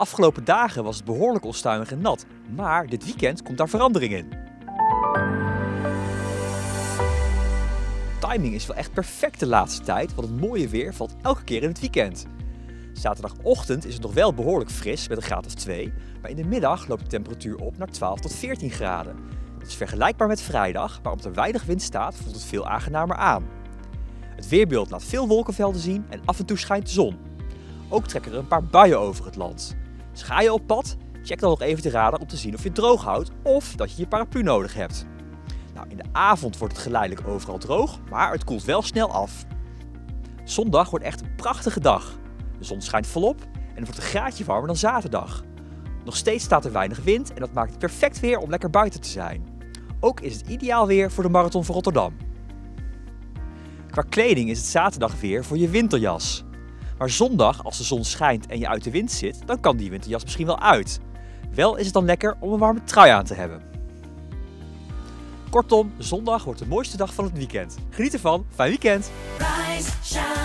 afgelopen dagen was het behoorlijk onstuimig en nat, maar dit weekend komt daar verandering in. Timing is wel echt perfect de laatste tijd, want het mooie weer valt elke keer in het weekend. Zaterdagochtend is het nog wel behoorlijk fris met een graad of 2, maar in de middag loopt de temperatuur op naar 12 tot 14 graden. Dat is vergelijkbaar met vrijdag, maar omdat er weinig wind staat voelt het veel aangenamer aan. Het weerbeeld laat veel wolkenvelden zien en af en toe schijnt de zon. Ook trekken er een paar buien over het land. Dus ga je op pad, check dan nog even de radar om te zien of je het droog houdt of dat je je paraplu nodig hebt. Nou, in de avond wordt het geleidelijk overal droog, maar het koelt wel snel af. Zondag wordt echt een prachtige dag. De zon schijnt volop en het wordt een graadje warmer dan zaterdag. Nog steeds staat er weinig wind en dat maakt het perfect weer om lekker buiten te zijn. Ook is het ideaal weer voor de Marathon van Rotterdam. Qua kleding is het zaterdag weer voor je winterjas. Maar zondag, als de zon schijnt en je uit de wind zit, dan kan die winterjas misschien wel uit. Wel is het dan lekker om een warme trui aan te hebben. Kortom, zondag wordt de mooiste dag van het weekend. Geniet ervan, fijn weekend! Rise, shine.